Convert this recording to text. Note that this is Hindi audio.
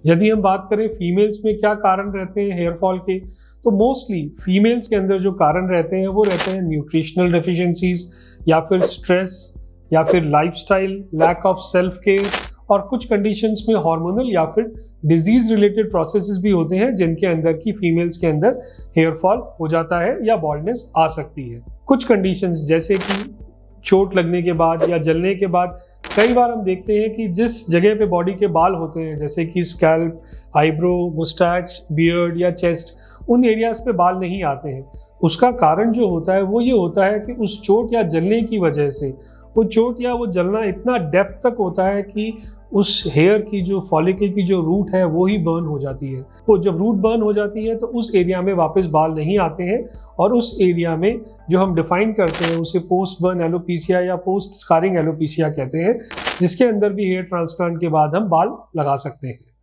यदि हम बात करें फीमेल्स में क्या कारण रहते हैं हेयर फॉल के, तो मोस्टली फीमेल्स के अंदर जो कारण रहते हैं वो रहते हैं न्यूट्रिशनल डेफिशिएंसीज, या फिर स्ट्रेस, या फिर lifestyle, lack of self care, और कुछ कंडीशंस में हार्मोनल या फिर डिजीज रिलेटेड प्रोसेसेस भी होते हैं जिनके अंदर की फीमेल्स के अंदर हेयर फॉल हो जाता है या बॉल्डनेस आ सकती है। कुछ कंडीशंस जैसे कि चोट लगने के बाद या जलने के बाद कई बार हम देखते हैं कि जिस जगह पे बॉडी के बाल होते हैं जैसे कि स्कैल्प, आईब्रो, मुस्टैच, बियर्ड या चेस्ट, उन एरियाज पे बाल नहीं आते हैं। उसका कारण जो होता है वो ये होता है कि उस चोट या जलने की वजह से वो चोट या वो जलना इतना डेप्थ तक होता है कि उस हेयर की जो फॉलिकल की जो रूट है वो ही बर्न हो जाती है। तो जब रूट बर्न हो जाती है तो उस एरिया में वापस बाल नहीं आते हैं, और उस एरिया में जो हम डिफाइन करते हैं उसे पोस्ट बर्न एलोपेशिया या पोस्ट स्कारिंग एलोपेशिया कहते हैं, जिसके अंदर भी हेयर ट्रांसप्लांट के बाद हम बाल लगा सकते हैं।